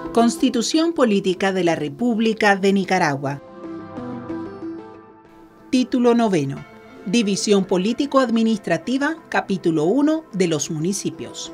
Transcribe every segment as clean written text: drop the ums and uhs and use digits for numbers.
Constitución Política de la República de Nicaragua. Título 9. División Político-Administrativa, Capítulo 1 de los municipios.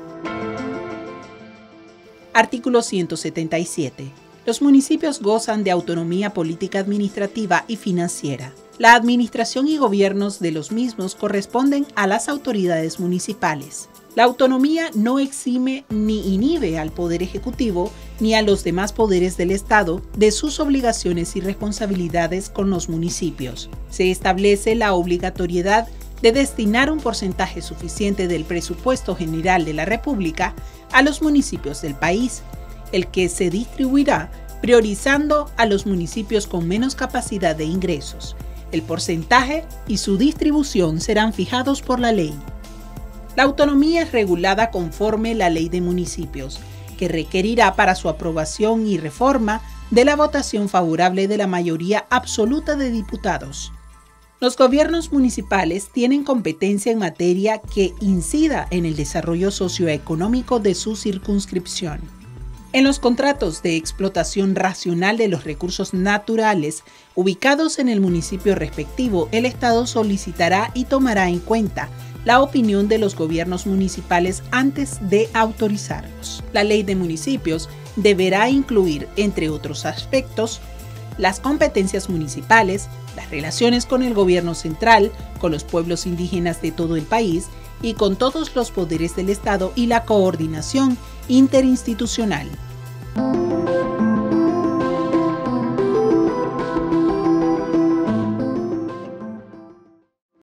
Artículo 177. Los municipios gozan de autonomía política administrativa y financiera. La administración y gobiernos de los mismos corresponden a las autoridades municipales. La autonomía no exime ni inhibe al Poder Ejecutivo ni a los demás poderes del Estado de sus obligaciones y responsabilidades con los municipios. Se establece la obligatoriedad de destinar un porcentaje suficiente del presupuesto general de la República a los municipios del país, el que se distribuirá priorizando a los municipios con menos capacidad de ingresos. El porcentaje y su distribución serán fijados por la ley. La autonomía es regulada conforme la Ley de Municipios, que requerirá para su aprobación y reforma de la votación favorable de la mayoría absoluta de diputados. Los gobiernos municipales tienen competencia en materia que incida en el desarrollo socioeconómico de su circunscripción. En los contratos de explotación racional de los recursos naturales ubicados en el municipio respectivo, el Estado solicitará y tomará en cuenta la opinión de los gobiernos municipales antes de autorizarlos. La Ley de Municipios deberá incluir, entre otros aspectos, las competencias municipales, las relaciones con el gobierno central, con los pueblos indígenas de todo el país y con todos los poderes del Estado y la coordinación interinstitucional.